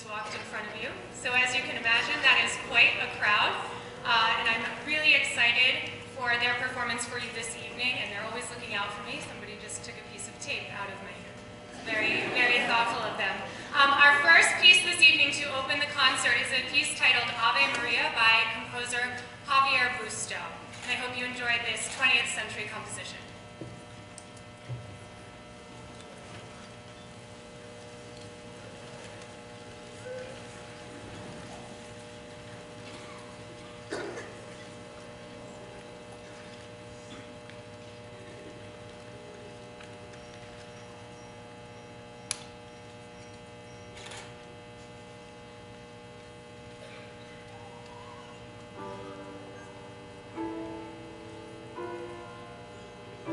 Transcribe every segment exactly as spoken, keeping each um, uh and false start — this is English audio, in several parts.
just walked in front of you. So as you can imagine, that is quite a crowd. Uh, and I'm really excited for their performance for you this evening. And they're always looking out for me. Somebody just took a piece of tape out of my ear. Very, very thoughtful of them. Um, our first piece this evening to open the concert is a piece titled Ave Maria by composer Javier Busto. And I hope you enjoy this twentieth century composition. Thank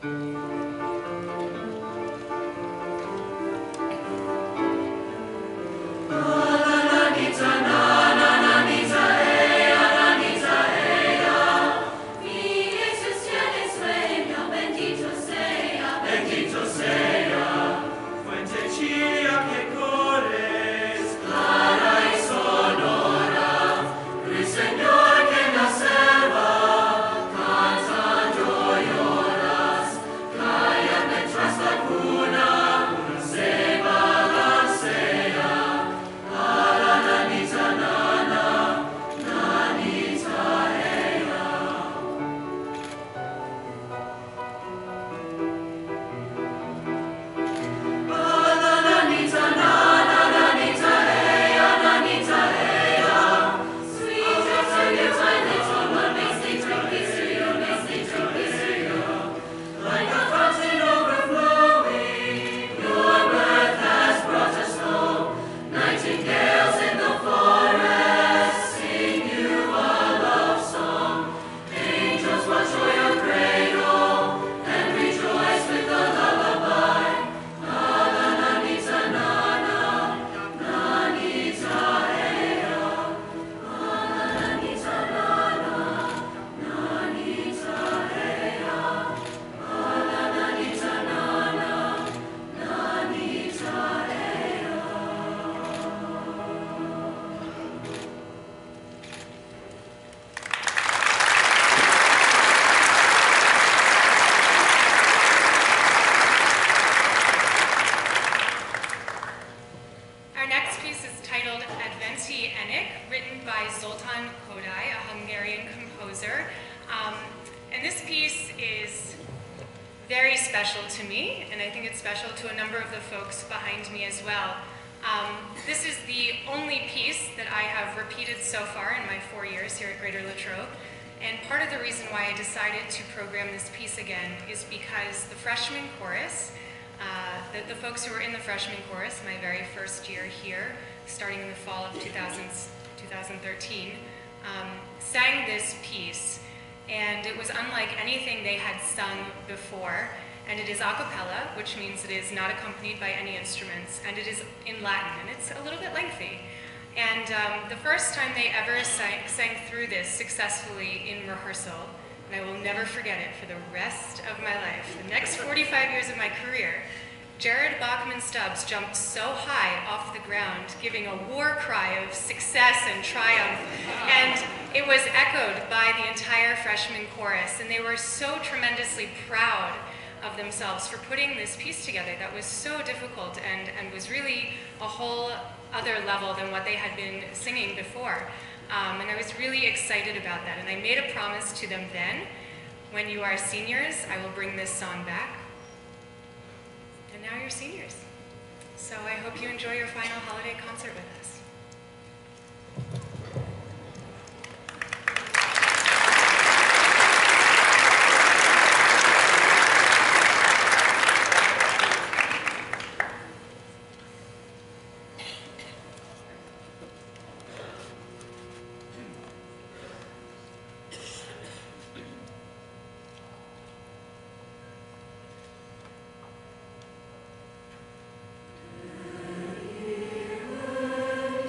twenty thirteen, um, sang this piece, and it was unlike anything they had sung before, and it is a cappella, which means it is not accompanied by any instruments, and it is in Latin, and it's a little bit lengthy. And um, the first time they ever sang, sang through this successfully in rehearsal, and I will never forget it for the rest of my life, the next forty-five years of my career, Jared Bachman Stubbs jumped so high off the ground, giving a war cry of success and triumph, and it was echoed by the entire freshman chorus, and they were so tremendously proud of themselves for putting this piece together that was so difficult and, and was really a whole other level than what they had been singing before. Um, and I was really excited about that, and I made a promise to them then, when you are seniors, I will bring this song back. And now you're seniors. So I hope you enjoy your final holiday concert with us. Thank you.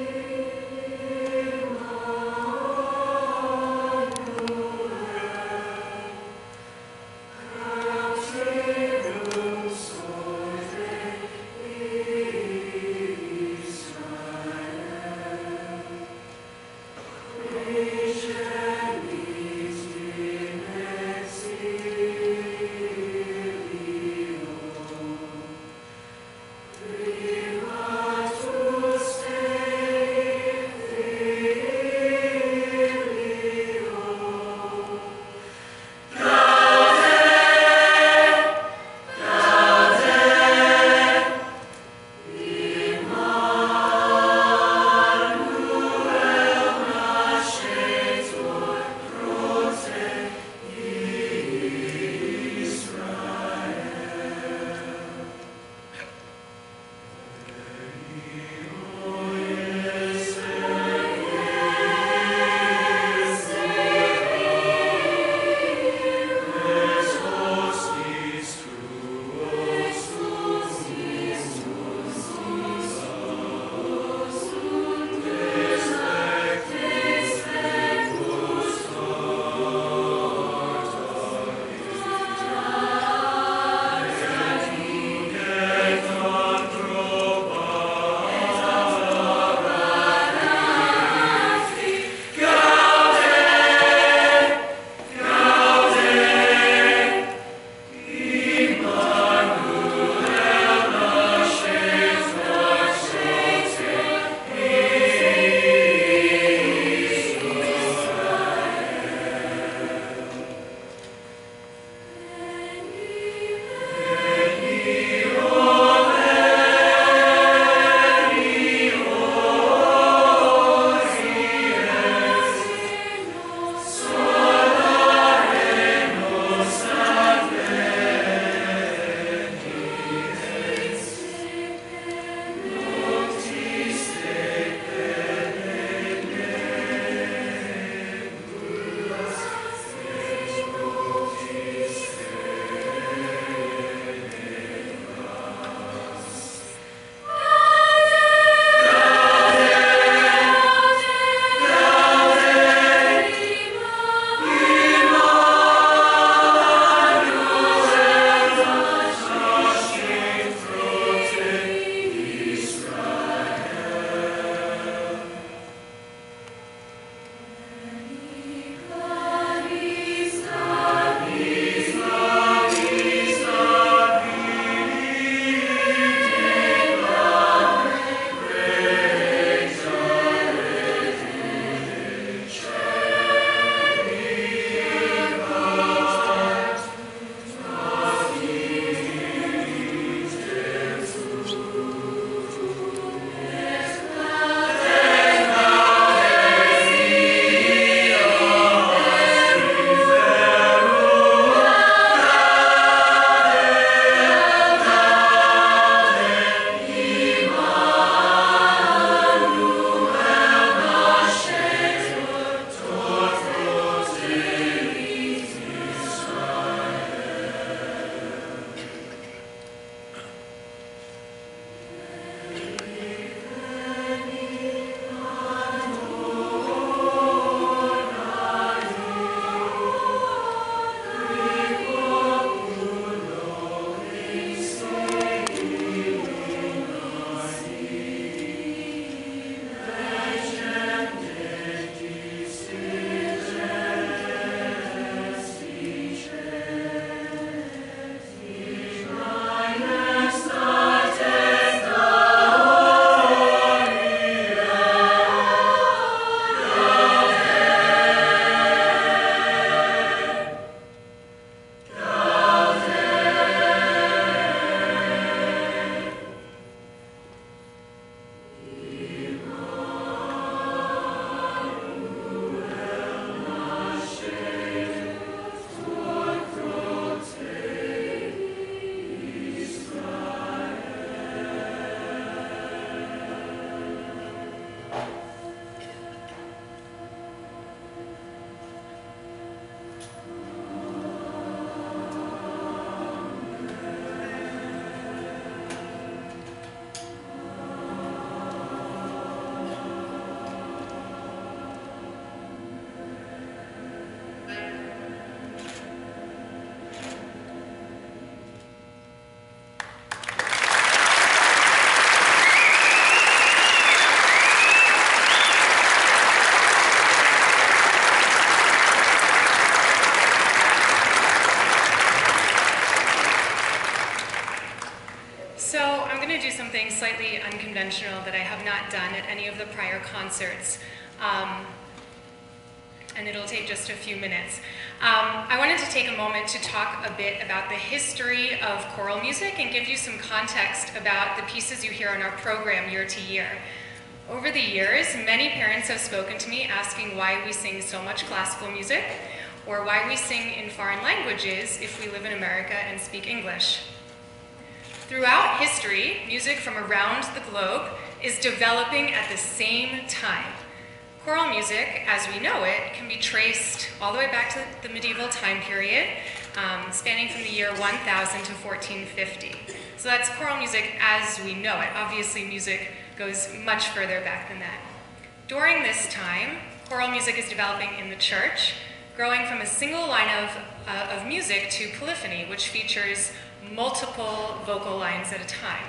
something slightly unconventional that I have not done at any of the prior concerts. Um, and it'll take just a few minutes. Um, I wanted to take a moment to talk a bit about the history of choral music and give you some context about the pieces you hear on our program year to year. Over the years, many parents have spoken to me asking why we sing so much classical music, or why we sing in foreign languages if we live in America and speak English. Throughout history, music from around the globe is developing at the same time. Choral music, as we know it, can be traced all the way back to the medieval time period, um, spanning from the year one thousand to fourteen fifty. So that's choral music as we know it. Obviously, music goes much further back than that. During this time, choral music is developing in the church, growing from a single line of, uh, of music to polyphony, which features multiple vocal lines at a time.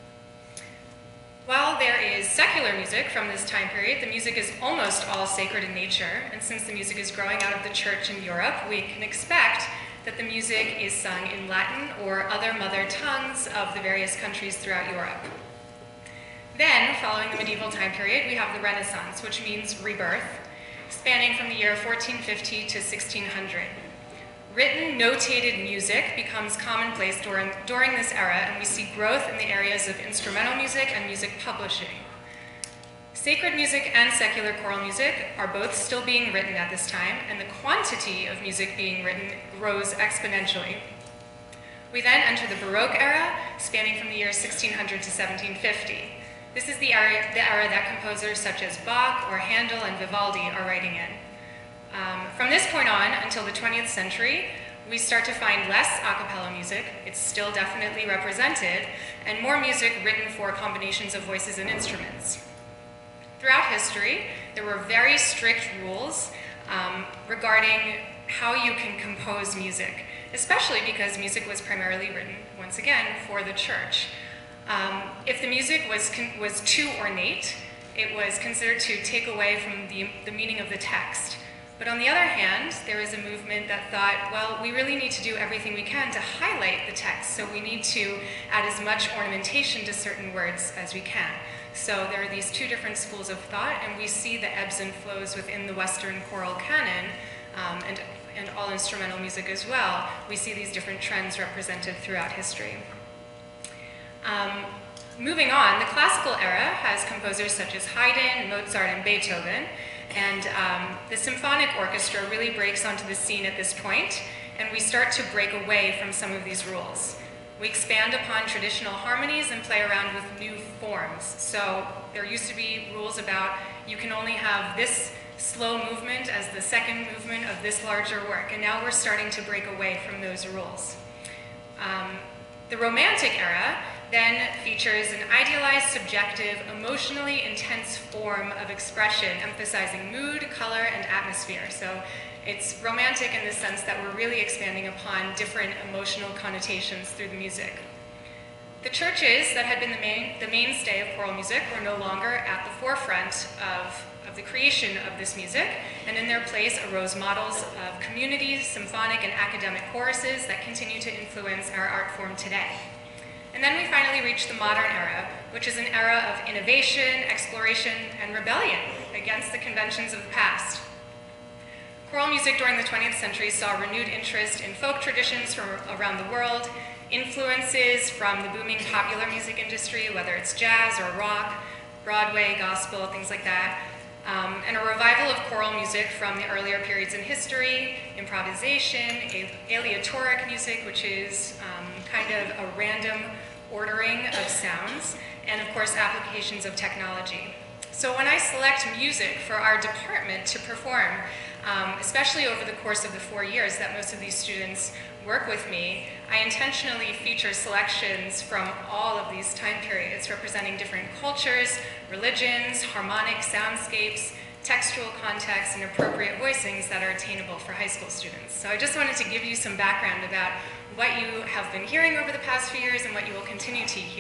While there is secular music from this time period, the music is almost all sacred in nature, and since the music is growing out of the church in Europe, we can expect that the music is sung in Latin or other mother tongues of the various countries throughout Europe. Then, following the medieval time period, we have the Renaissance, which means rebirth, spanning from the year fourteen fifty to sixteen hundred. Written, notated music becomes commonplace during, during this era, and we see growth in the areas of instrumental music and music publishing. Sacred music and secular choral music are both still being written at this time, and the quantity of music being written grows exponentially. We then enter the Baroque era, spanning from the year sixteen hundred to seventeen fifty. This is the era, the era that composers such as Bach or Handel and Vivaldi are writing in. Um, from this point on until the twentieth century, we start to find less a cappella music. It's still definitely represented, and more music written for combinations of voices and instruments. Throughout history, there were very strict rules um, regarding how you can compose music, especially because music was primarily written, once again, for the church. Um, if the music was, was too ornate, it was considered to take away from the, the meaning of the text. But on the other hand, there was a movement that thought, well, we really need to do everything we can to highlight the text, so we need to add as much ornamentation to certain words as we can. So there are these two different schools of thought, and we see the ebbs and flows within the Western choral canon, um, and, and all instrumental music as well. We see these different trends represented throughout history. Um, moving on, the classical era has composers such as Haydn, Mozart, and Beethoven. And um, the symphonic orchestra really breaks onto the scene at this point, and we start to break away from some of these rules. We expand upon traditional harmonies and play around with new forms. So there used to be rules about you can only have this slow movement as the second movement of this larger work, and now we're starting to break away from those rules. Um, the Romantic era then features an idealized, subjective, emotionally intense form of expression, emphasizing mood, color, and atmosphere. So it's romantic in the sense that we're really expanding upon different emotional connotations through the music. The churches that had been the, main, the mainstay of choral music were no longer at the forefront of, of the creation of this music, and in their place arose models of communities, symphonic, and academic choruses that continue to influence our art form today. And then we finally reach the modern era, which is an era of innovation, exploration, and rebellion against the conventions of the past. Choral music during the twentieth century saw renewed interest in folk traditions from around the world, influences from the booming popular music industry, whether it's jazz or rock, Broadway, gospel, things like that, um, and a revival of choral music from the earlier periods in history, improvisation, aleatoric music, which is um, kind of a random ordering of sounds, and of course applications of technology. So when I select music for our department to perform, um, especially over the course of the four years that most of these students work with me, I intentionally feature selections from all of these time periods representing different cultures, religions, harmonic soundscapes, textual contexts, and appropriate voicings that are attainable for high school students. So I just wanted to give you some background about what you have been hearing over the past few years and what you will continue to hear.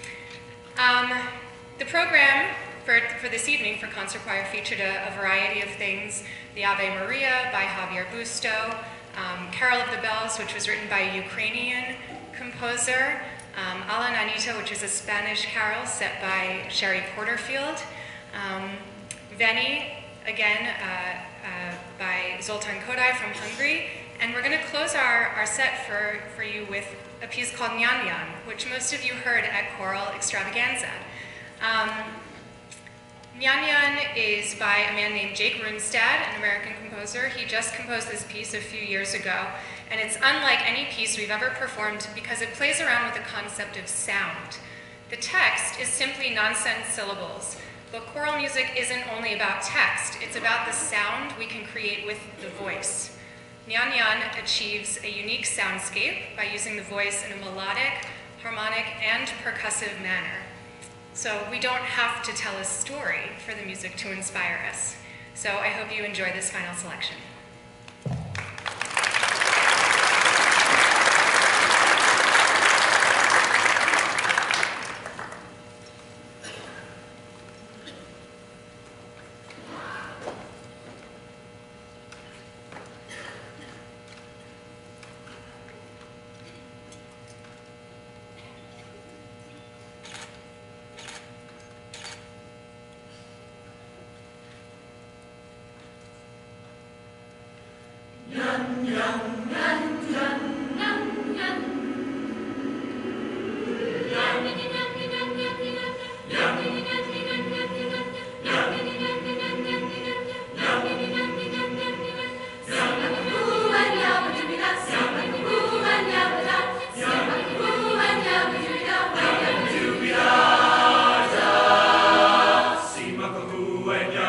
Um, the program for, for this evening for concert choir featured a, a variety of things. The Ave Maria by Javier Busto, um, Carol of the Bells, which was written by a Ukrainian composer, um, A la Nanita, which is a Spanish carol set by Sherry Porterfield, um, Veni, again, uh, uh, by Zoltan Kodály from Hungary, and we're going to close our, our set for, for you with a piece called Ñan Ñan, which most of you heard at Choral Extravaganza. Um, Ñan Ñan is by a man named Jake Runestad, an American composer. He just composed this piece a few years ago, and it's unlike any piece we've ever performed because it plays around with the concept of sound. The text is simply nonsense syllables, but choral music isn't only about text, it's about the sound we can create with the voice. Ñan Ñan achieves a unique soundscape by using the voice in a melodic, harmonic, and percussive manner. So we don't have to tell a story for the music to inspire us. So I hope you enjoy this final selection.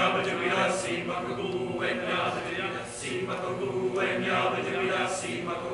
Si